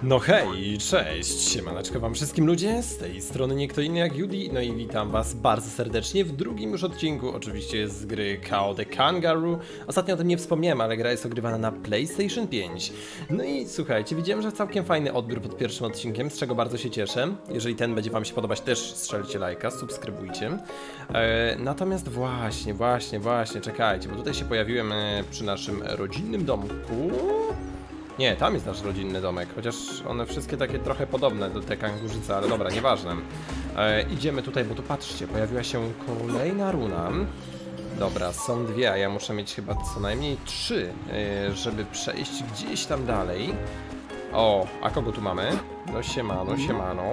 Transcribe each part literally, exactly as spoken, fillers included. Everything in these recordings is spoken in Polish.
No hej, cześć, siemaneczko wam wszystkim ludzie, z tej strony nie kto inny jak Judy, no i witam was bardzo serdecznie w drugim już odcinku, oczywiście z gry K O The Kangaroo. Ostatnio o tym nie wspomniałem, ale gra jest ogrywana na PlayStation pięć. No i słuchajcie, widziałem, że całkiem fajny odbiór pod pierwszym odcinkiem, z czego bardzo się cieszę. Jeżeli ten będzie wam się podobać, też strzelcie lajka, subskrybujcie. E, natomiast właśnie, właśnie, właśnie, czekajcie, bo tutaj się pojawiłem e, przy naszym rodzinnym domku. Nie, tam jest nasz rodzinny domek, chociaż one wszystkie takie trochę podobne do tej kangurzycy, ale dobra, nieważne. E, idziemy tutaj, bo tu patrzcie, pojawiła się kolejna runa. Dobra, są dwie, a ja muszę mieć chyba co najmniej trzy, e, żeby przejść gdzieś tam dalej. O, a kogo tu mamy? No siemano, siemano.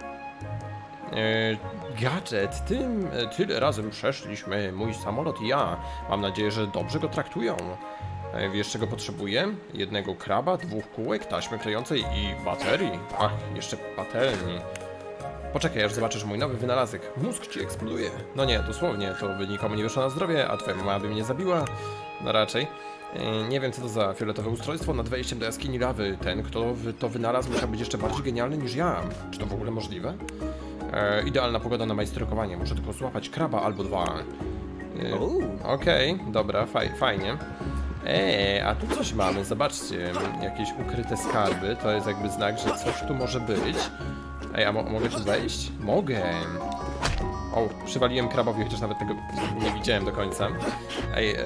E, gadżet, tym tyle razem przeszliśmy, mój samolot i ja. Mam nadzieję, że dobrze go traktują. Wiesz, czego potrzebuję? Jednego kraba, dwóch kółek, taśmy klejącej i baterii. Ach, jeszcze patelni. Poczekaj, aż zobaczysz mój nowy wynalazek. Mózg ci eksploduje. No nie, dosłownie, to by nikomu nie wyszło na zdrowie, a twoja mama by mnie zabiła. No raczej. Nie wiem, co to za fioletowe ustrojstwo nad wejściem do jaskini lawy. Ten, kto to wynalazł, musiał być jeszcze bardziej genialny niż ja. Czy to w ogóle możliwe? E, idealna pogoda na majstrokowanie. Muszę tylko złapać kraba albo dwa. E, Okej, okay, dobra, faj, fajnie. Eee, a tu coś mamy, zobaczcie, jakieś ukryte skarby, to jest jakby znak, że coś tu może być. Ej, a mo mogę tu wejść? Mogę! O, przywaliłem krabowi, chociaż nawet tego nie widziałem do końca. Ej, e...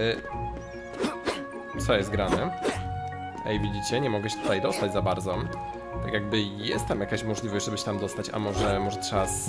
co jest grane? Ej, widzicie, nie mogę się tutaj dostać za bardzo. Tak jakby jest tam jakaś możliwość, żeby się tam dostać, a może, może trzeba z...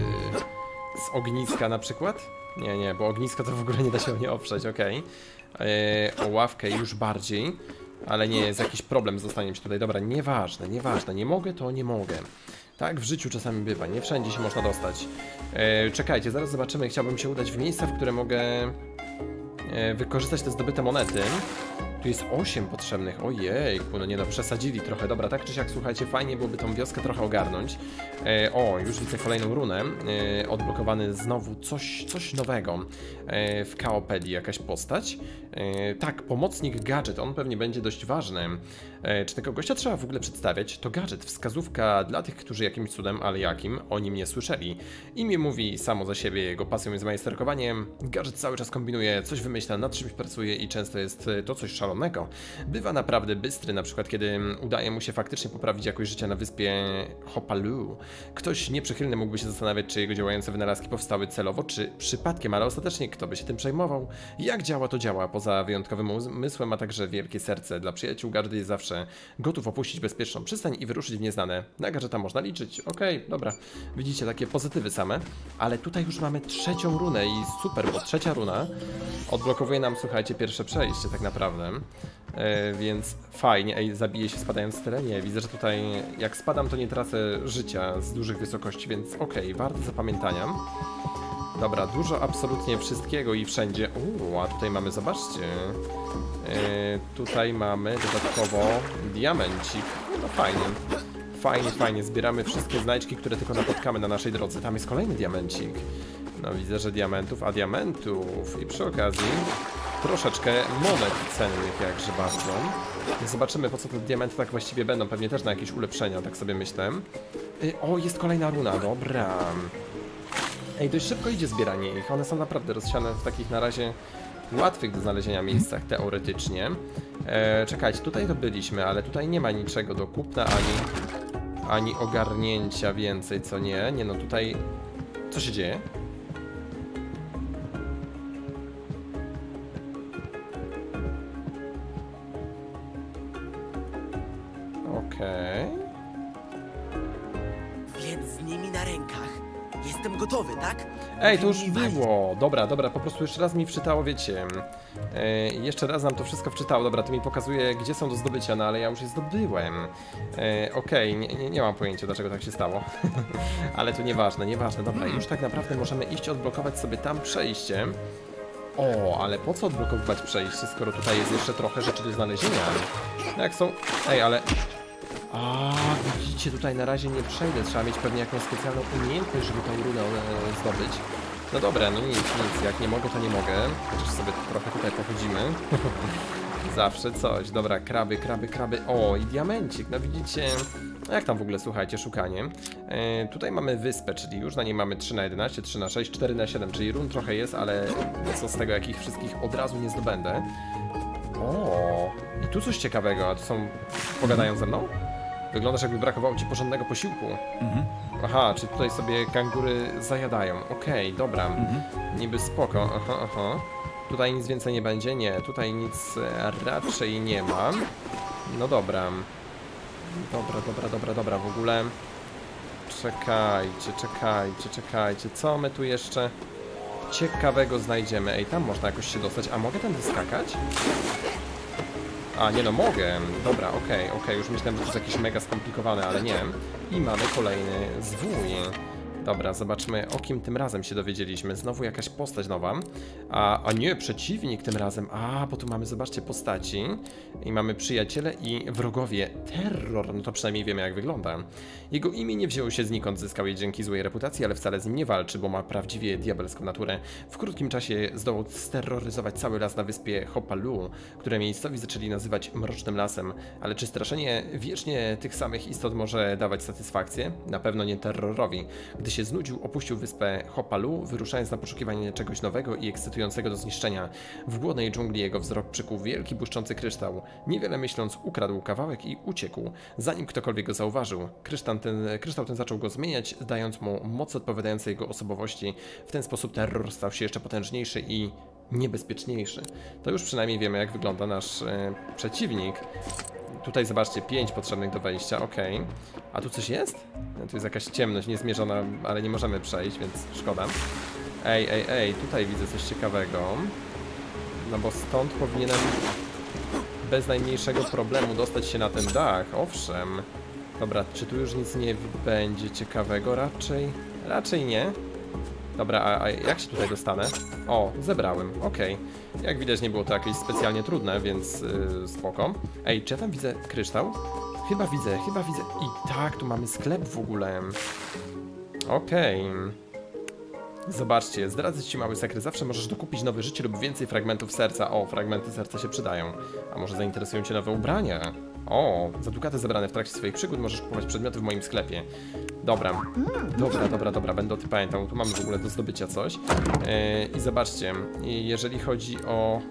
z ogniska na przykład? Nie, nie, bo ognisko to w ogóle nie da się o nie oprzeć, okej. Okay. Eee, o ławkę już bardziej, ale nie jest jakiś problem z dostaniem się tutaj. Dobra, nieważne, nieważne, nie mogę, to nie mogę. Tak w życiu czasami bywa, nie wszędzie się można dostać. Eee, czekajcie, zaraz zobaczymy, chciałbym się udać w miejsca, w które mogę e, wykorzystać te zdobyte monety. Tu jest osiem potrzebnych, ojejku, no nie no, przesadzili trochę. Dobra, tak czy siak, słuchajcie, fajnie byłoby tą wioskę trochę ogarnąć. E, o, już widzę kolejną runę, e, odblokowany znowu coś, coś nowego e, w Kaopedii, jakaś postać. E, tak, pomocnik gadżet, on pewnie będzie dość ważny. E, czy tego gościa trzeba w ogóle przedstawiać? To gadżet, wskazówka dla tych, którzy jakimś cudem, ale jakim, o nim nie słyszeli. Imię mówi samo za siebie, jego pasją jest majsterkowanie. Gadżet cały czas kombinuje, coś wymyśla, nad czymś pracuje i często jest to coś szalonego. Bywa naprawdę bystry, na przykład kiedy udaje mu się faktycznie poprawić jakość życia na wyspie Hopalu. Ktoś nieprzychylny mógłby się zastanawiać, czy jego działające wynalazki powstały celowo, czy przypadkiem, ale ostatecznie kto by się tym przejmował? Jak działa, to działa. Poza wyjątkowym umysłem ma także wielkie serce. Dla przyjaciół gadżet jest zawsze gotów opuścić bezpieczną przystań i wyruszyć w nieznane. Na gadżeta można liczyć. Okej, okay, dobra. Widzicie, takie pozytywy same. Ale tutaj już mamy trzecią runę i super, bo trzecia runa odblokowuje nam, słuchajcie, pierwsze przejście tak naprawdę. E, więc fajnie. Ej, zabiję się spadając z terenie. Widzę, że tutaj jak spadam, to nie tracę życia z dużych wysokości, więc okej, okay, warte zapamiętania. Dobra, dużo absolutnie wszystkiego i wszędzie. Uuu, a tutaj mamy, zobaczcie. E, tutaj mamy dodatkowo diamencik. No fajnie. Fajnie, fajnie. Zbieramy wszystkie znajdźki, które tylko napotkamy na naszej drodze. Tam jest kolejny diamencik. No widzę, że diamentów, a diamentów. I przy okazji troszeczkę monet cennych, jakże bardzo. Zobaczymy, po co te diamenty tak właściwie będą. Pewnie też na jakieś ulepszenia, tak sobie myślę. O, jest kolejna runa, dobra. Ej, dość szybko idzie zbieranie ich. One są naprawdę rozsiane w takich na razie łatwych do znalezienia miejscach, teoretycznie. E, czekajcie, tutaj to byliśmy, ale tutaj nie ma niczego do kupna, ani, ani ogarnięcia więcej, co nie. Nie no, tutaj... Co się dzieje? Okej. Okay. Więc z nimi na rękach. Jestem gotowy, tak? Ej, to już było. Dobra, dobra, po prostu jeszcze raz mi wczytało, wiecie. E, jeszcze raz nam to wszystko wczytało. Dobra, to mi pokazuje, gdzie są do zdobycia, no ale ja już je zdobyłem. E, Okej, okay. nie, nie, nie mam pojęcia, dlaczego tak się stało. Ale to nieważne, nieważne. Dobra, już tak naprawdę możemy iść odblokować sobie tam przejście. O, ale po co odblokowywać przejście, skoro tutaj jest jeszcze trochę rzeczy do znalezienia? No jak są... Ej, ale... A, widzicie, tutaj na razie nie przejdę, trzeba mieć pewnie jakąś specjalną umiejętność, żeby tą runę e, zdobyć. No dobra, no nic, nic, jak nie mogę, to nie mogę. Chociaż sobie trochę tutaj pochodzimy. Zawsze coś. Dobra, kraby, kraby, kraby. O, i diamencik, no widzicie. Jak tam w ogóle, słuchajcie, szukanie. E, tutaj mamy wyspę, czyli już na niej mamy trzy na jedenaście, trzy na sześć, cztery na siedem, czyli run trochę jest, ale co z tego, jakich wszystkich od razu nie zdobędę. O, i tu coś ciekawego, a to są... Pogadają ze mną? Wyglądasz, jakby brakowało ci porządnego posiłku. Mhm. Aha, czy tutaj sobie kangury zajadają. Okej, okay, dobra. Mhm. Niby spoko. Aha, aha. Tutaj nic więcej nie będzie? Nie, tutaj nic raczej nie ma. No dobra. Dobra, dobra, dobra, dobra. W ogóle... Czekajcie, czekajcie, czekajcie. Co my tu jeszcze ciekawego znajdziemy? Ej, tam można jakoś się dostać. A mogę tam wyskakać? A, nie no, mogę. Dobra, okej, okay, okej. Okay. Już myślałem, że to jest jakieś mega skomplikowane, ale nie. I mamy kolejny zwój. Dobra, zobaczmy, o kim tym razem się dowiedzieliśmy. Znowu jakaś postać nowa. A, a nie, przeciwnik tym razem. A, bo tu mamy, zobaczcie, postaci. I mamy przyjaciele i wrogowie. Terror, no to przynajmniej wiemy, jak wygląda. Jego imię nie wzięło się znikąd, zyskał je dzięki złej reputacji, ale wcale z nim nie walczy, bo ma prawdziwie diabelską naturę. W krótkim czasie zdołał steroryzować cały las na wyspie Hopalu, które miejscowi zaczęli nazywać Mrocznym Lasem. Ale czy straszenie wiecznie tych samych istot może dawać satysfakcję? Na pewno nie terrorowi. Gdy się znudził, opuścił wyspę Hopalu, wyruszając na poszukiwanie czegoś nowego i ekscytującego do zniszczenia. W głodnej dżungli jego wzrok przykuł wielki, błyszczący kryształ. Niewiele myśląc, ukradł kawałek i uciekł, zanim ktokolwiek go zauważył. Kryształ ten, kryształ ten zaczął go zmieniać, dając mu moc odpowiadające jego osobowości. W ten sposób terror stał się jeszcze potężniejszy i niebezpieczniejszy. To już przynajmniej wiemy, jak wygląda nasz e, przeciwnik. Tutaj zobaczcie, pięć potrzebnych do wejścia, ok. A tu coś jest? Tu jest jakaś ciemność niezmierzona, ale nie możemy przejść, więc szkoda. Ej, ej, ej, tutaj widzę coś ciekawego. No bo stąd powinienem bez najmniejszego problemu dostać się na ten dach, owszem. Dobra, czy tu już nic nie będzie ciekawego? Raczej, raczej nie. Dobra, a, a jak się tutaj dostanę? O, zebrałem, okej. Okay. Jak widać, nie było to jakieś specjalnie trudne, więc yy, spoko. Ej, czy ja tam widzę kryształ? Chyba widzę, chyba widzę. I tak, tu mamy sklep w ogóle. Okej. Okay. Zobaczcie, zdradzę ci mały sekret. Zawsze możesz dokupić nowe życie lub więcej fragmentów serca. O, fragmenty serca się przydają. A może zainteresują cię nowe ubrania? O, za dukaty zebrane w trakcie swoich przygód możesz kupować przedmioty w moim sklepie. Dobra, dobra, dobra, dobra, będę o tym pamiętał. Tu mamy w ogóle do zdobycia coś. Yy, I zobaczcie, jeżeli chodzi o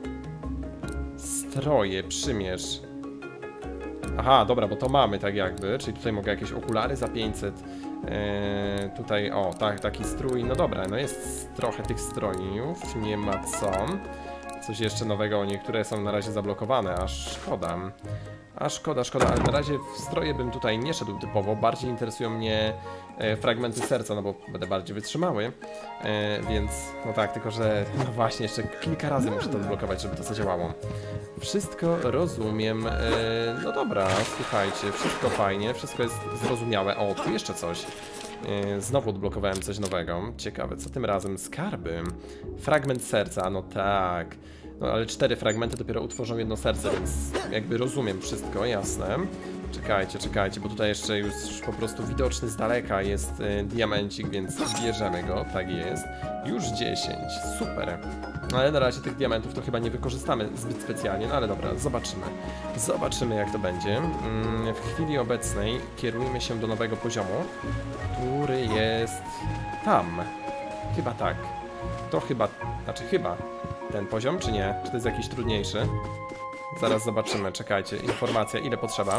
stroje, przymierz. Aha, dobra, bo to mamy tak jakby, czyli tutaj mogę jakieś okulary za pięćset. Yy, tutaj, o, tak, taki strój. No dobra, no jest trochę tych strojów, nie ma co. Coś jeszcze nowego, niektóre są na razie zablokowane, a szkoda. A szkoda, szkoda, ale na razie w stroje bym tutaj nie szedł typowo. Bardziej interesują mnie e, fragmenty serca, no bo będę bardziej wytrzymały. E, więc, no tak, tylko że, no właśnie, jeszcze kilka razy muszę to odblokować, żeby to zadziałało. Wszystko rozumiem. E, no dobra, słuchajcie, wszystko fajnie, wszystko jest zrozumiałe. O, tu jeszcze coś. E, znowu odblokowałem coś nowego. Ciekawe, co tym razem? Skarby. Fragment serca, no tak. No ale cztery fragmenty dopiero utworzą jedno serce, więc jakby rozumiem wszystko, jasne. Czekajcie, czekajcie, bo tutaj jeszcze już po prostu widoczny z daleka jest y, diamencik, więc bierzemy go, tak jest. Już dziesięć, super. Ale na razie tych diamentów to chyba nie wykorzystamy zbyt specjalnie, no ale dobra, zobaczymy. Zobaczymy, jak to będzie. Mm, w chwili obecnej kierujmy się do nowego poziomu, który jest tam. Chyba tak. To chyba, znaczy chyba ten poziom, czy nie? Czy to jest jakiś trudniejszy? Zaraz zobaczymy, czekajcie. Informacja, ile potrzeba?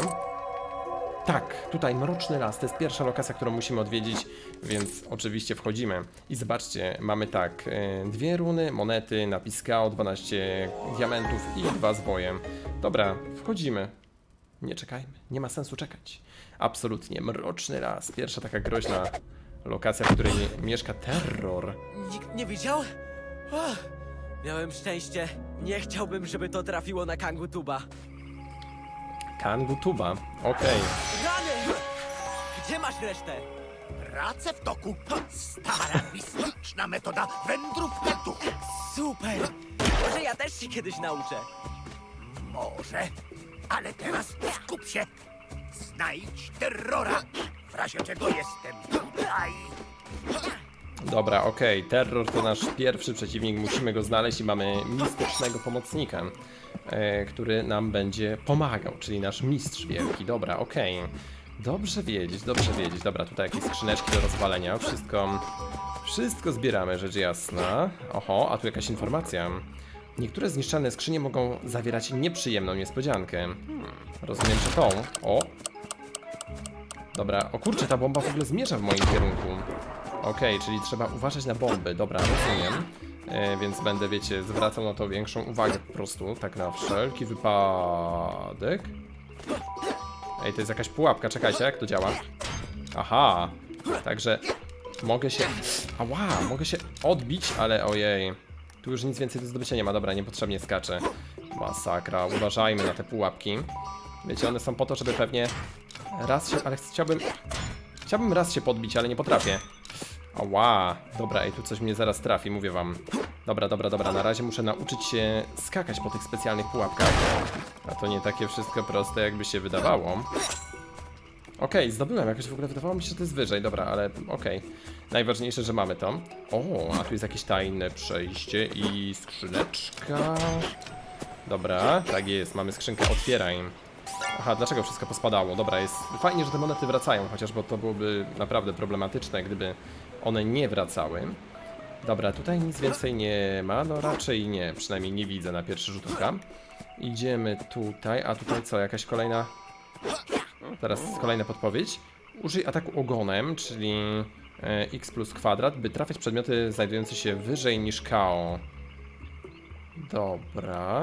Tak, tutaj Mroczny Las, to jest pierwsza lokacja, którą musimy odwiedzić, więc oczywiście wchodzimy. I zobaczcie, mamy tak, dwie runy, monety, napis K O, dwanaście diamentów i dwa zwoje. Dobra, wchodzimy. Nie czekajmy, nie ma sensu czekać. Absolutnie, Mroczny Las, pierwsza taka groźna lokacja, w której mieszka terror. Nikt nie widział? Oh, miałem szczęście. Nie chciałbym, żeby to trafiło na Kangutuba. Kangutuba, okej. Okay. Rany! Gdzie masz resztę? Prace w toku. Stara, mistyczna metoda wędrówka duchu. Super! Może ja też się kiedyś nauczę. Może, ale teraz skup się. Znajdź terrora. W razie czego jestem tutaj. Dobra, okej, okay. Terror to nasz pierwszy przeciwnik, musimy go znaleźć i mamy mistycznego pomocnika, e, który nam będzie pomagał, czyli nasz mistrz wielki. Dobra, okej. Okay. Dobrze wiedzieć, dobrze wiedzieć. Dobra, tutaj jakieś skrzyneczki do rozwalenia, wszystko, wszystko zbieramy, rzecz jasna. Oho, a tu jakaś informacja. Niektóre zniszczalne skrzynie mogą zawierać nieprzyjemną niespodziankę. Hmm, rozumiem, że tą. O! Dobra, o kurczę, ta bomba w ogóle zmierza w moim kierunku. Okej, okay, czyli trzeba uważać na bomby. Dobra, rozumiem. E, więc będę, wiecie, zwracał na to większą uwagę po prostu, tak na wszelki wypadek. Ej, to jest jakaś pułapka, czekajcie, jak to działa? Aha, także mogę się... Ała, mogę się odbić, ale ojej. Tu już nic więcej do zdobycia nie ma, dobra, niepotrzebnie skaczę. Masakra, uważajmy na te pułapki. Wiecie, one są po to, żeby pewnie raz się... Ale chciałbym... Chciałbym raz się podbić, ale nie potrafię. Ała, dobra, ej, tu coś mnie zaraz trafi, mówię wam. Dobra, dobra, dobra, na razie muszę nauczyć się skakać po tych specjalnych pułapkach. A to nie takie wszystko proste, jakby się wydawało. Okej, okay, zdobyłem, jakoś w ogóle wydawało mi się, że to jest wyżej, dobra, ale okej. Okay. Najważniejsze, że mamy to. O, a tu jest jakieś tajne przejście i skrzyneczka. Dobra, tak jest, mamy skrzynkę, otwieraj. Aha, dlaczego wszystko pospadało? Dobra, jest fajnie, że te monety wracają, chociaż bo to byłoby naprawdę problematyczne, gdyby one nie wracały. Dobra, tutaj nic więcej nie ma, no raczej nie, przynajmniej nie widzę na pierwszy rzut oka. Idziemy tutaj, a tutaj co, jakaś kolejna... Teraz kolejna podpowiedź. Użyj ataku ogonem, czyli e, x plus kwadrat, by trafiać przedmioty znajdujące się wyżej niż K O. Dobra.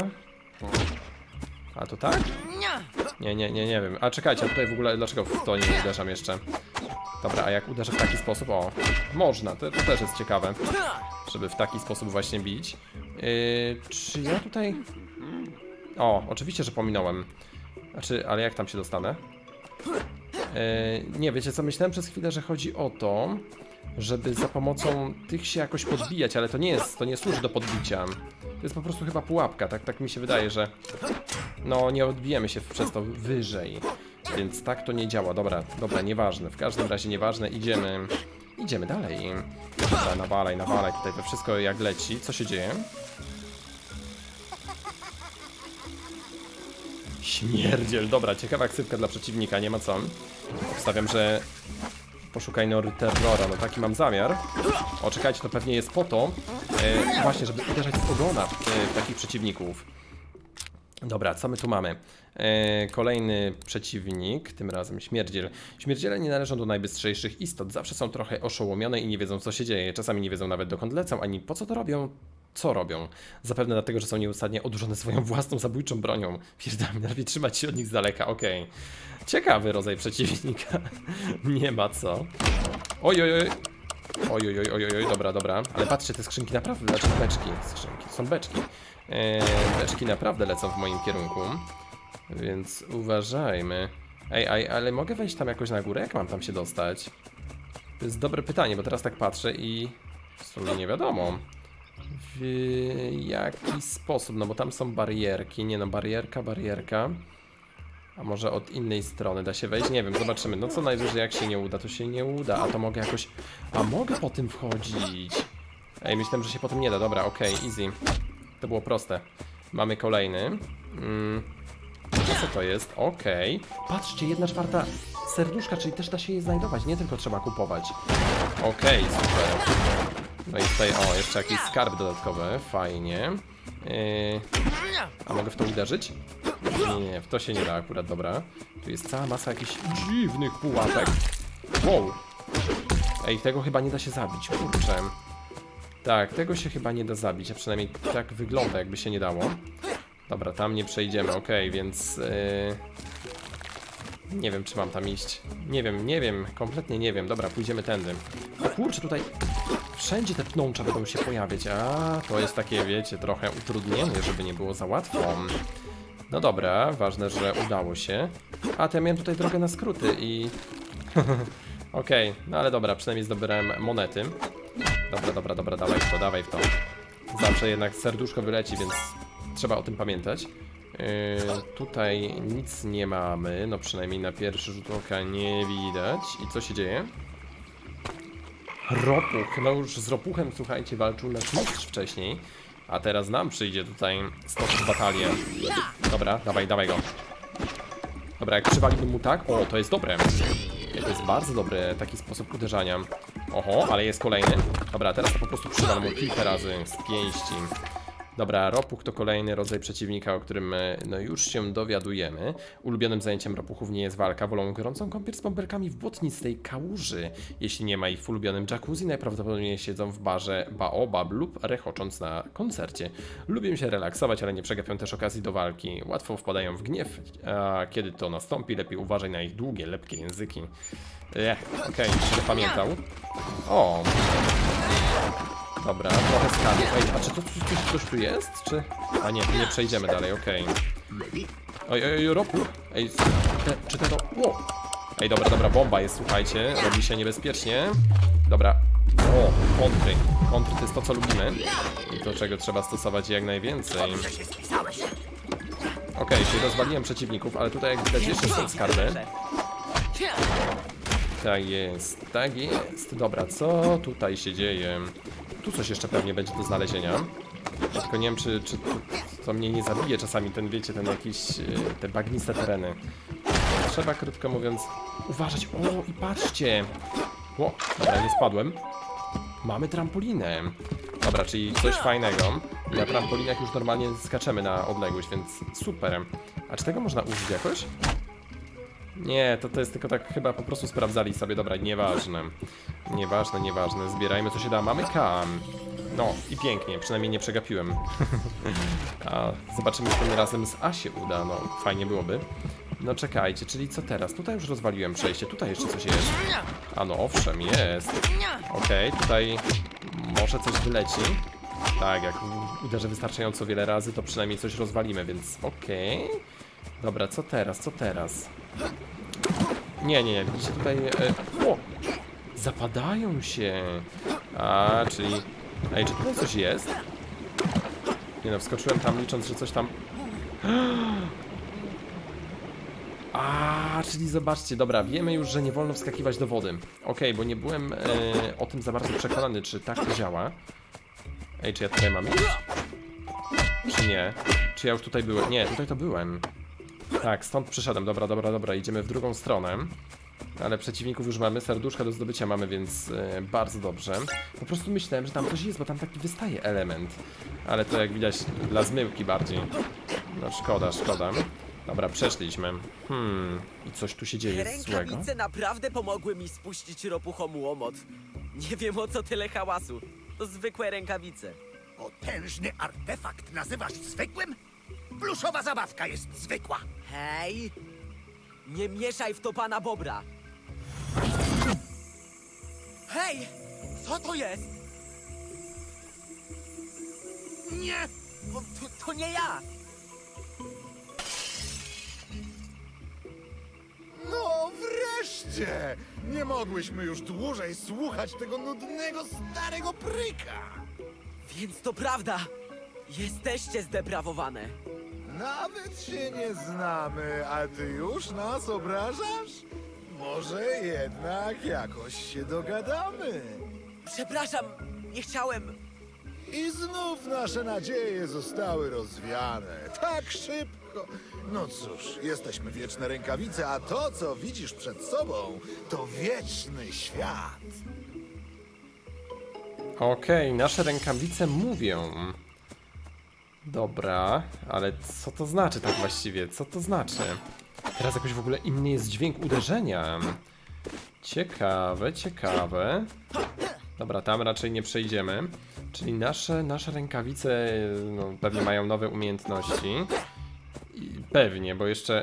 A to tak? Nie, nie, nie, nie wiem. A czekajcie, a tutaj w ogóle dlaczego w to nie uderzam jeszcze? Dobra, a jak uderzę w taki sposób? O, można, to, to też jest ciekawe, żeby w taki sposób właśnie bić. Yy, czy ja tutaj... O, oczywiście, że pominąłem. Znaczy, ale jak tam się dostanę? Yy, nie, wiecie co, myślałem przez chwilę, że chodzi o to, żeby za pomocą tych się jakoś podbijać, ale to nie jest, to nie służy do podbicia. To jest po prostu chyba pułapka, tak, tak mi się wydaje, że no nie odbijemy się przez to wyżej. Więc tak to nie działa, dobra, dobra, nieważne, w każdym razie nieważne, idziemy, idziemy dalej. Dobra, nawalaj, nawalaj, tutaj to wszystko jak leci, co się dzieje? Śmierdziel, dobra, ciekawa ksywka dla przeciwnika, nie ma co. Obstawiam, że poszukaj Nory Terrora, no taki mam zamiar. O, czekajcie, to pewnie jest po to, e, właśnie, żeby uderzać z ogona w, w takich przeciwników. Dobra, co my tu mamy? E, kolejny przeciwnik, tym razem śmierdziel. Śmierdziele nie należą do najbystrzejszych istot, zawsze są trochę oszołomione i nie wiedzą, co się dzieje. Czasami nie wiedzą nawet, dokąd lecą, ani po co to robią. Co robią? Zapewne dlatego, że są nieustannie odurzone swoją własną zabójczą bronią. Pierdami, lepiej trzymać się od nich z daleka, okej. Okay. Ciekawy rodzaj przeciwnika. Nie ma co. Oj, oj, oj. Oj, oj, oj, oj, oj, dobra, dobra. Ale patrzcie, te skrzynki naprawdę, znaczy beczki. Skrzynki, to są beczki. Eee, beczki naprawdę lecą w moim kierunku. Więc uważajmy. Ej, ej, ale mogę wejść tam jakoś na górę? Jak mam tam się dostać? To jest dobre pytanie, bo teraz tak patrzę i w sumie nie wiadomo. W jaki sposób, no bo tam są barierki, nie no, barierka, barierka. A może od innej strony da się wejść? Nie wiem, zobaczymy. No co najwyżej jak się nie uda, to się nie uda. A to mogę jakoś... A mogę po tym wchodzić. Ej, myślałem, że się po tym nie da. Dobra, okej, okay, easy. To było proste. Mamy kolejny. Mm. Co to jest? Okej. Okay. Patrzcie, jedna czwarta serduszka, czyli też da się je znajdować, nie tylko trzeba kupować. Okej, okay, super. No i tutaj, o, jeszcze jakiś skarb dodatkowy, fajnie. Yy, a mogę w to uderzyć? Nie, nie, w to się nie da akurat, dobra. Tu jest cała masa jakichś dziwnych pułapek. Wow. Ej, tego chyba nie da się zabić, kurczę. Tak, tego się chyba nie da zabić, a przynajmniej tak wygląda, jakby się nie dało. Dobra, tam nie przejdziemy, okej, okay, więc... Yy... Nie wiem, czy mam tam iść. Nie wiem, nie wiem, kompletnie nie wiem. Dobra, pójdziemy tędy. O kurczę, tutaj wszędzie te pnącza będą się pojawiać. A, to jest takie, wiecie, trochę utrudnienie, żeby nie było za łatwo. No dobra, ważne, że udało się. A, to ja miałem tutaj drogę na skróty i... Okej, okay, no ale dobra, przynajmniej zdobyłem monety. Dobra, dobra, dobra, dawaj w to, dawaj w to. Zawsze jednak serduszko wyleci, więc trzeba o tym pamiętać. Yy, tutaj nic nie mamy, no przynajmniej na pierwszy rzut oka nie widać. I co się dzieje? Ropuch. No już z ropuchem, słuchajcie, walczył nasz mistrz wcześniej. A teraz nam przyjdzie tutaj stoczyć batalię. Dobra, dawaj, dawaj go. Dobra, jak przywaliłbym mu tak... O, to jest dobre. To jest bardzo dobry taki sposób uderzania. Oho, ale jest kolejny. Dobra, teraz to po prostu przywal mu kilka razy z pięści. Dobra, ropuch to kolejny rodzaj przeciwnika, o którym no już się dowiadujemy. Ulubionym zajęciem ropuchów nie jest walka, wolą gorącą kąpiel z bąbelkami w błotnistej kałuży. Jeśli nie ma ich w ulubionym jacuzzi, najprawdopodobniej siedzą w barze Baobab lub rechocząc na koncercie. Lubią się relaksować, ale nie przegapią też okazji do walki. Łatwo wpadają w gniew, a kiedy to nastąpi, lepiej uważaj na ich długie, lepkie języki. Ech, okej, okay, się pamiętał. O! Dobra, trochę skarbów. Ej, a czy to coś, coś tu jest? Czy... A nie, nie przejdziemy dalej, okej. Okay. Oj, oj, oj, ropuch. Ej, te, czy te to... Wow. Ej, dobra, dobra, bomba jest, słuchajcie. Robi się niebezpiecznie. Dobra. O, kontry. Kontry to jest to, co lubimy. I to, czego trzeba stosować jak najwięcej. Okej, okay, czyli rozwaliłem przeciwników, ale tutaj jak widać jeszcze są skarby. Tak jest, tak jest. Dobra, co tutaj się dzieje? Tu coś jeszcze pewnie będzie do znalezienia. Ja tylko nie wiem, czy, czy to, to mnie nie zabije czasami, ten, wiecie, ten jakiś, te bagniste tereny. Trzeba, krótko mówiąc, uważać. O, i patrzcie! O, dobra, nie spadłem. Mamy trampolinę. Dobra, czyli coś fajnego. Na trampolinach już normalnie skaczemy na odległość, więc super. A czy tego można użyć jakoś? Nie, to, to jest tylko tak chyba po prostu sprawdzali sobie. Dobra, nieważne. Nieważne, nieważne. Zbierajmy co się da. Mamy kam. No i pięknie, przynajmniej nie przegapiłem. A zobaczymy, czy tym razem z A się uda. No, fajnie byłoby. No czekajcie, czyli co teraz? Tutaj już rozwaliłem przejście, tutaj jeszcze coś jest. A no owszem, jest. Okej, okay, tutaj może coś wyleci. Tak, jak uderzę wystarczająco wiele razy, to przynajmniej coś rozwalimy, więc okej. Okay. Dobra, co teraz, co teraz? Nie, nie, nie, widzicie tutaj... E, o! Zapadają się. A, czyli... Ej, czy tutaj coś jest? Nie no, wskoczyłem tam licząc, że coś tam... A, czyli zobaczcie, dobra, wiemy już, że nie wolno wskakiwać do wody. Okej, okay, bo nie byłem e, o tym za bardzo przekonany, czy tak to działa. Ej, czy ja tutaj mam iść? Czy nie? Czy ja już tutaj byłem? Nie, tutaj to byłem. Tak, stąd przyszedłem, dobra, dobra, dobra, idziemy w drugą stronę. Ale przeciwników już mamy, serduszka do zdobycia mamy, więc e, bardzo dobrze. Po prostu myślałem, że tam coś jest, bo tam taki wystaje element. Ale to jak widać dla zmyłki bardziej. No szkoda, szkoda. Dobra, przeszliśmy. Hmm, i coś tu się dzieje złego. Rękawice naprawdę pomogły mi spuścić ropuchom łomot. Nie wiem, o co tyle hałasu. To zwykłe rękawice. Potężny artefakt nazywasz zwykłym? Pluszowa zabawka jest zwykła. Hej! Nie mieszaj w to pana Bobra. Hej! Co to jest? Nie! To, to, to nie ja! No wreszcie! Nie mogłyśmy już dłużej słuchać tego nudnego starego pryka. Więc to prawda! Jesteście zdeprawowane. Nawet się nie znamy, a ty już nas obrażasz? Może jednak jakoś się dogadamy. Przepraszam, nie chciałem... I znów nasze nadzieje zostały rozwiane. Tak szybko. No cóż, jesteśmy wieczne rękawice, a to, co widzisz przed sobą, to wieczny świat. Okej, okay, nasze rękawice mówią. Dobra, ale co to znaczy tak właściwie? Co to znaczy? Teraz jakoś w ogóle inny jest dźwięk uderzenia. Ciekawe, ciekawe. Dobra, tam raczej nie przejdziemy. Czyli nasze, nasze rękawice no, pewnie mają nowe umiejętności. I pewnie, bo jeszcze...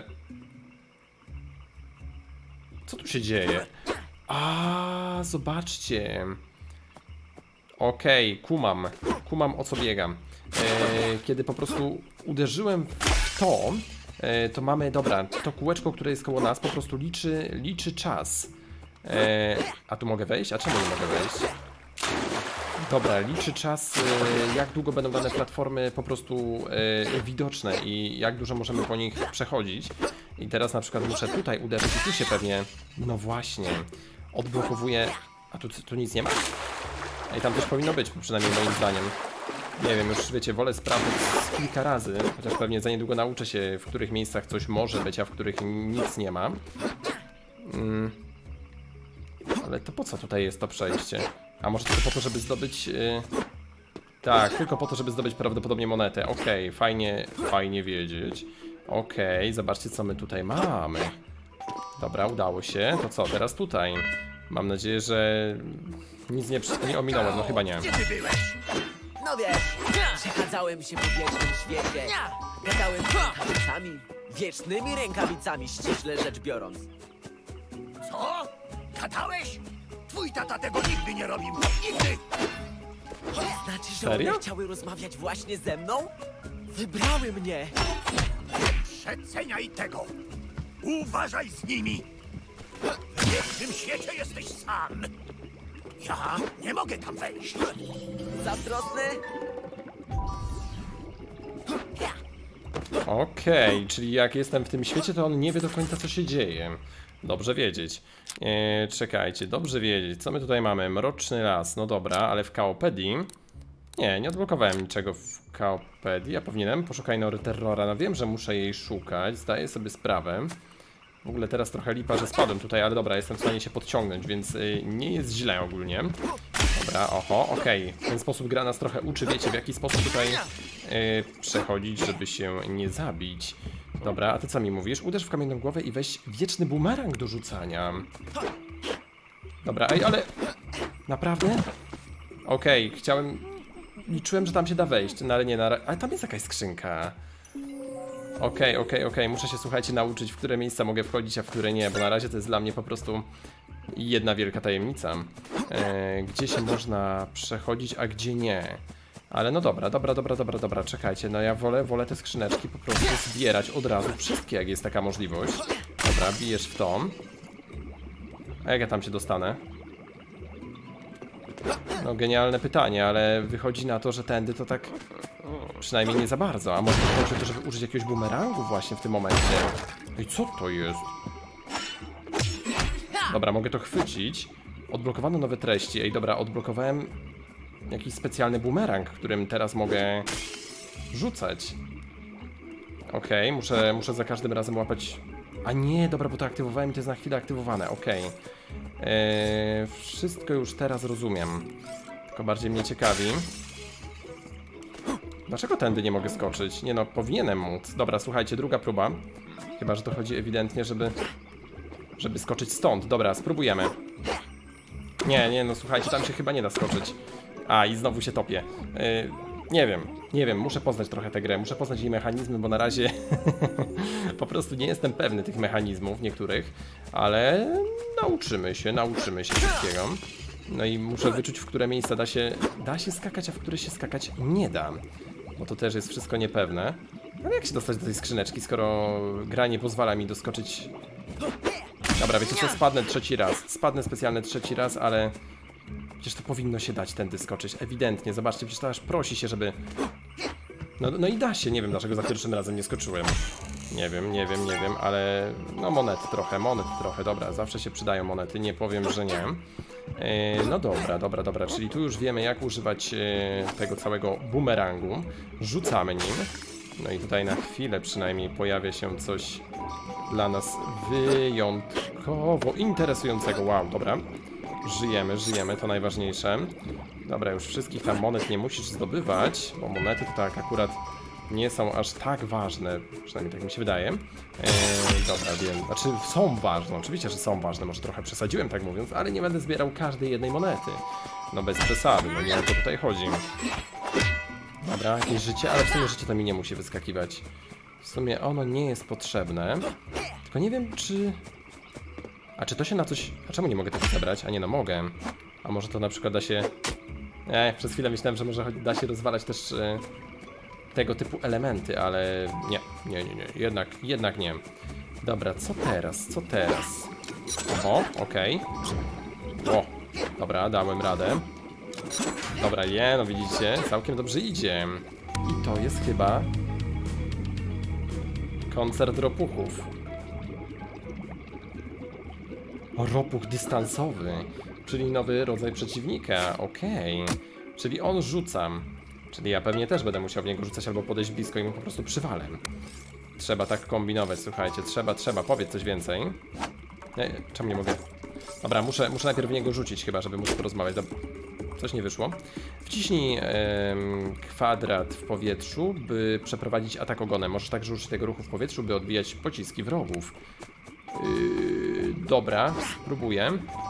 Co tu się dzieje? A, zobaczcie. Okej, okay, kumam. Kumam, o co biegam. E, kiedy po prostu uderzyłem w to, e, to mamy, dobra, to kółeczko, które jest koło nas, po prostu liczy, liczy czas. E, a tu mogę wejść? A czemu nie mogę wejść? Dobra, liczy czas, e, jak długo będą dane platformy po prostu e, widoczne i jak dużo możemy po nich przechodzić. I teraz na przykład muszę tutaj uderzyć i tu się pewnie, no właśnie, odblokowuje A tu, tu nic nie ma? Ej, tam też powinno być, przynajmniej moim zdaniem. Nie wiem, już wiecie, wolę sprawdzić kilka razy, chociaż pewnie za niedługo nauczę się, w których miejscach coś może być, a w których nic nie ma. Mm. Ale to po co tutaj jest to przejście? A może tylko po to, żeby zdobyć... Yy... Tak, tylko po to, żeby zdobyć prawdopodobnie monetę. Okej, okay, fajnie, fajnie wiedzieć. Okej, okay, zobaczcie, co my tutaj mamy. Dobra, udało się. To co, teraz tutaj? Mam nadzieję, że nic nie, nie ominąłem, no chyba nie. Gdzie ty byłeś? No wiesz, przechadzałem się po wiecznym świecie. Gadałem z rękawicami, wiecznymi rękawicami, ściśle rzecz biorąc. Co? Gadałeś? Twój tata tego nigdy nie robił. Nigdy! Znaczy, że Serio? one chciały rozmawiać właśnie ze mną? Wybrały mnie. Przeceniaj tego! Uważaj z nimi! W wiecznym świecie jesteś sam! Ja nie mogę tam wejść! Zazdrosny? Okej, okay, czyli jak jestem w tym świecie, to on nie wie do końca, co się dzieje. Dobrze wiedzieć. Eee, czekajcie, dobrze wiedzieć. Co my tutaj mamy? Mroczny las. No dobra, ale w Kaopedii... Nie, nie odblokowałem niczego w Kaopedii. Ja powinienem. Poszukaj Nory Terrora. No wiem, że muszę jej szukać. Zdaję sobie sprawę. W ogóle teraz trochę lipa, że spadłem tutaj, ale dobra, jestem w stanie się podciągnąć, więc yy, nie jest źle ogólnie. Dobra, oho, okej. Okay. W ten sposób gra nas trochę uczy, wiecie, w jaki sposób tutaj yy, przechodzić, żeby się nie zabić. Dobra, a ty co mi mówisz? Uderz w kamienną głowę i weź wieczny bumerang do rzucania. Dobra, ej, ale... Naprawdę? Okej, okay, chciałem... Liczyłem, że tam się da wejść, no ale nie, na... ale tam jest jakaś skrzynka. Okej, okej, okej, muszę się, słuchajcie, nauczyć, w które miejsca mogę wchodzić, a w które nie, bo na razie to jest dla mnie po prostu jedna wielka tajemnica. E, gdzie się można przechodzić, a gdzie nie. Ale no dobra, dobra, dobra, dobra, dobra, czekajcie, no ja wolę, wolę te skrzyneczki po prostu zbierać od razu, wszystkie, jak jest taka możliwość. Dobra, bijesz w to. A jak ja tam się dostanę? No genialne pytanie, ale wychodzi na to, że tędy to tak przynajmniej nie za bardzo. A może chodzi o to, żeby użyć jakiegoś bumerangu właśnie w tym momencie. I co to jest? Dobra, mogę to chwycić. Odblokowano nowe treści. Ej, dobra, odblokowałem jakiś specjalny bumerang, którym teraz mogę rzucać. Okej, okay, muszę, muszę za każdym razem łapać... A nie, dobra, bo to aktywowałem i to jest na chwilę aktywowane, okej. Okay. Eee, wszystko już teraz rozumiem. Tylko bardziej mnie ciekawi. Dlaczego tędy nie mogę skoczyć? Nie no, powinienem móc. Dobra, słuchajcie, druga próba. Chyba że to chodzi ewidentnie, żeby... Żeby skoczyć stąd. Dobra, spróbujemy. Nie, nie, no słuchajcie, tam się chyba nie da skoczyć. A, i znowu się topię. Eee, nie wiem, nie wiem, muszę poznać trochę tę grę. Muszę poznać jej mechanizmy, bo na razie... po prostu nie jestem pewny tych mechanizmów niektórych. Ale nauczymy się, nauczymy się wszystkiego. No i muszę wyczuć, w które miejsca da się, da się skakać, a w które się skakać nie da. Bo to też jest wszystko niepewne. Ale jak się dostać do tej skrzyneczki, skoro gra nie pozwala mi doskoczyć... Dobra, wiecie co, spadnę trzeci raz. Spadnę specjalnie trzeci raz, ale... Przecież to powinno się dać tędy skoczyć, ewidentnie. Zobaczcie, przecież to aż prosi się, żeby... No, no i da się, nie wiem dlaczego za pierwszym razem nie skoczyłem. Nie wiem, nie wiem, nie wiem, ale... No monet trochę, monet trochę, dobra, zawsze się przydają monety, nie powiem, że nie. Yy, no dobra, dobra, dobra, czyli tu już wiemy, jak używać yy, tego całego bumerangu. Rzucamy nim. No i tutaj na chwilę przynajmniej pojawia się coś dla nas wyjątkowo interesującego. Wow, dobra. Żyjemy, żyjemy, to najważniejsze. Dobra, już wszystkich tam monet nie musisz zdobywać, bo monety to tak akurat nie są aż tak ważne, przynajmniej tak mi się wydaje. Eee, dobra, wiem, znaczy są ważne, oczywiście, że są ważne, może trochę przesadziłem tak mówiąc, ale nie będę zbierał każdej jednej monety. No bez przesady, no nie o to tutaj chodzi. Dobra, jakieś życie, ale w sumie życie to mi nie musi wyskakiwać. W sumie ono nie jest potrzebne, tylko nie wiem czy... A czy to się na coś... A czemu nie mogę tego zebrać? A nie, no mogę. A może to na przykład da się... Nie, przez chwilę myślałem, że może da się rozwalać też e, tego typu elementy, ale nie, nie, nie, nie, jednak, jednak nie. Dobra, co teraz, co teraz? Oho, okej. Okay. O, dobra, dałem radę. Dobra, je, no widzicie, całkiem dobrze idzie. I to jest chyba... koncert ropuchów. O, ropuch dystansowy. Czyli nowy rodzaj przeciwnika, okej. Okay. Czyli on rzuca. Czyli ja pewnie też będę musiał w niego rzucać albo podejść blisko i mu po prostu przywalę. Trzeba tak kombinować, słuchajcie, trzeba, trzeba, powiedz coś więcej. Nie, czemu nie mogę? Dobra, muszę, muszę najpierw w niego rzucić chyba, żeby móc porozmawiać. Dobra. Coś nie wyszło. Wciśnij em, kwadrat w powietrzu, by przeprowadzić atak ogonem. Możesz także użyć tego ruchu w powietrzu, by odbijać pociski wrogów. Yy, dobra, spróbuję.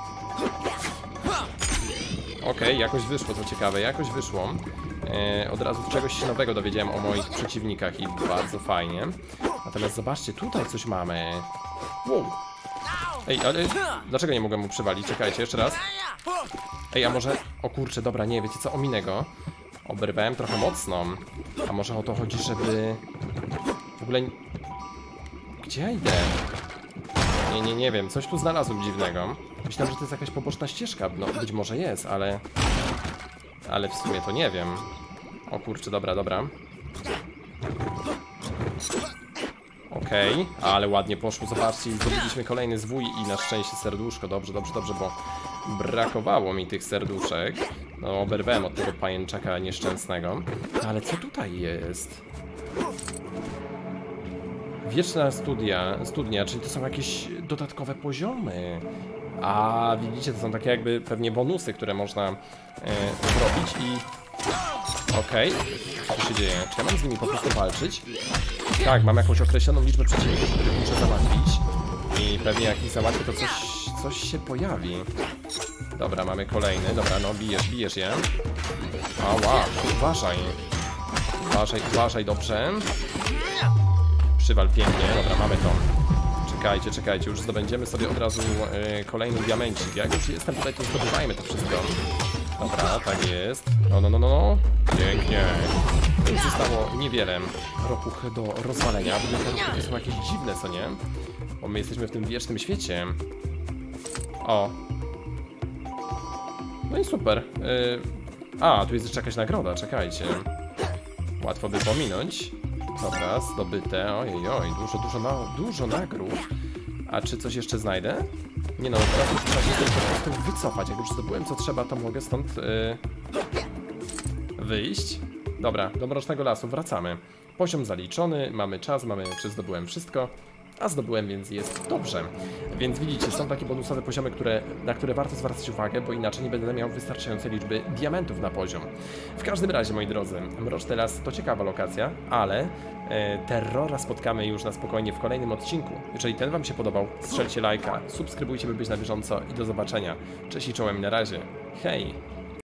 Okej, okay, jakoś wyszło, co ciekawe, jakoś wyszło. E, od razu czegoś nowego dowiedziałem o moich przeciwnikach i bardzo fajnie. Natomiast zobaczcie, tutaj coś mamy. Wow. Ej, ale dlaczego nie mogłem mu przywalić? Czekajcie, jeszcze raz. Ej, a może... O kurczę, dobra, nie, wiecie co, ominę. Oberwałem trochę mocno. A może o to chodzi, żeby... W ogóle... Gdzie ja idę? Nie, nie, nie wiem, coś tu znalazłem dziwnego. Myślałem, że to jest jakaś poboczna ścieżka. No, być może jest, ale... Ale w sumie to nie wiem. O kurczę, dobra, dobra. Okej, okay, ale ładnie poszło, zobaczcie, zdobyliśmy kolejny zwój i na szczęście serduszko. Dobrze, dobrze, dobrze, bo brakowało mi tych serduszek. No, oberwałem od tego pajęczaka nieszczęsnego. Ale co tutaj jest? Wieczna studia, studnia, czyli to są jakieś dodatkowe poziomy. A widzicie, to są takie jakby pewnie bonusy, które można e, zrobić i... Okej, okay. Co się dzieje? Czy ja mam z nimi po prostu walczyć? Tak, mam jakąś określoną liczbę przeciwników, których muszę załatwić. I pewnie jak ich załatwię, to coś, coś się pojawi. Dobra, mamy kolejny. Dobra, no bijesz, bijesz je. Ała, uważaj. Uważaj, uważaj, dobrze. Przywal pięknie, dobra, mamy to. Czekajcie, czekajcie, już zdobędziemy sobie od razu yy, kolejny diamencik. Jak już jestem tutaj, to zdobywajmy to wszystko. Dobra, tak jest. No, no, no, no, no. Pięknie. Już zostało niewiele ropuch do rozwalenia. W ogóle te ropuchy są jakieś dziwne, co nie? Bo my jesteśmy w tym wiecznym świecie. O. No i super. Yy... A, tu jest jeszcze jakaś nagroda, czekajcie. Łatwo by pominąć. Dobra, zdobyte. Ojej, oj, dużo, dużo, na, dużo nagród. A czy coś jeszcze znajdę? Nie no, teraz już trzeba się po prostu wycofać. Jak już zdobyłem co trzeba, to mogę stąd yy, wyjść. Dobra, do Mrocznego Lasu wracamy. Poziom zaliczony, mamy czas, mamy, czy zdobyłem wszystko. A zdobyłem, więc jest dobrze. Więc widzicie, są takie bonusowe poziomy, które, na które warto zwracać uwagę, bo inaczej nie będę miał wystarczającej liczby diamentów na poziom. W każdym razie, moi drodzy, Mroczny Las to ciekawa lokacja, ale e, terrora spotkamy już na spokojnie w kolejnym odcinku. Jeżeli ten wam się podobał, strzelcie lajka, subskrybujcie, by być na bieżąco i do zobaczenia. Cześć i czołem, na razie. Hej!